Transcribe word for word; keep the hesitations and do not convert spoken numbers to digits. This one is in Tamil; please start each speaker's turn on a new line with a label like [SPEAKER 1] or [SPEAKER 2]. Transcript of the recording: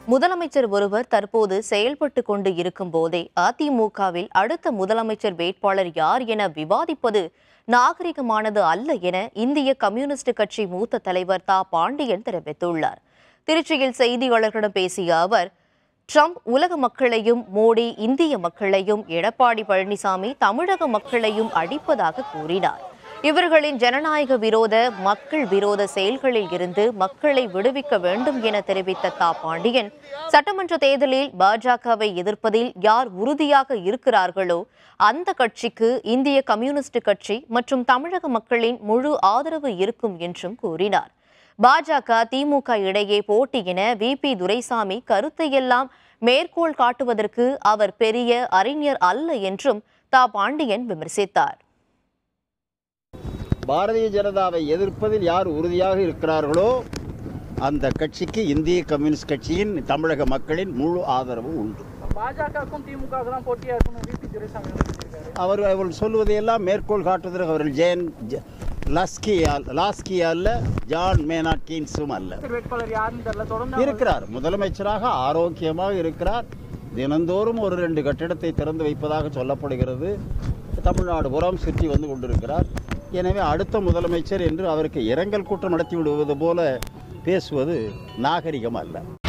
[SPEAKER 1] முதலமைச்சர் ஒருவர் தற்போது செயல்பட்டு கொண்டு இருக்கும் போதே அதிமுகவில் அடுத்த முதலமைச்சர் வேட்பாளர் யார் என விவாதிப்பது நாகரிகமானது அல்ல என இந்திய கம்யூனிஸ்ட் கட்சி மூத்த தலைவர் தா பாண்டியன் தெரிவித்துள்ளார். திருச்சியில் செய்தியாளர்களிடம் பேசிய அவர், ட்ரம்ப் உலக மக்களையும் மோடி இந்திய மக்களையும், எடப்பாடி பழனிசாமி தமிழக மக்களையும் அடிப்பதாக கூறினார். இவர்களின் ஜனநாயக விரோத மக்கள் விரோத செயல்களில் இருந்து மக்களை விடுவிக்க வேண்டும் என தெரிவித்த தா பாண்டியன், சட்டமன்ற தேர்தலில் பாஜகவை எதிர்ப்பதில் யார் உறுதியாக இருக்கிறார்களோ அந்த கட்சிக்கு இந்திய கம்யூனிஸ்ட் கட்சி மற்றும் தமிழக மக்களின் முழு ஆதரவு இருக்கும் என்றும் கூறினார். பாஜக திமுக இடையே போட்டி என வி பி துரைசாமி கருத்தையெல்லாம் மேற்கோள் காட்டுவதற்கு அவர் பெரிய அறிஞர் அல்ல என்றும் தா பாண்டியன் விமர்சித்தார்.
[SPEAKER 2] பாரதிய ஜனதாவை எதிர்ப்பதில் யார் உறுதியாக இருக்கிறார்களோ அந்த கட்சிக்கு இந்திய கம்யூனிஸ்ட் கட்சியின் தமிழக மக்களின் முழு ஆதரவு உண்டு.
[SPEAKER 3] பாஜகவுக்கும் திமுகவுக்கும் தான் போட்டியா இருக்கும் வி பி துரைசாமி
[SPEAKER 2] அவர் அவர்கள் சொல்வதையெல்லாம் மேற்கோள் காட்டுவதற்கு அவர்கள் ஜெயன் லாஸ்கியால் லாஸ்கியா அல்ல, ஜான் மேனாட் கீன்ஸும் அல்ல.
[SPEAKER 3] வேட்பாளர் யாருன்னு தெரியல, தொடர்ந்து
[SPEAKER 2] இருக்கிறார். முதலமைச்சராக ஆரோக்கியமாக இருக்கிறார். தினந்தோறும் ஒரு ரெண்டு கட்டிடத்தை திறந்து வைப்பதாக சொல்லப்படுகிறது. தமிழ்நாடு புறம் சுற்றி வந்து கொண்டிருக்கிறார். எனவே அடுத்த முதலமைச்சர் என்று அவருக்கு இரங்கல் கூட்டம் நடத்தி விடுவது போல பேசுவது நாகரிகம் அல்ல.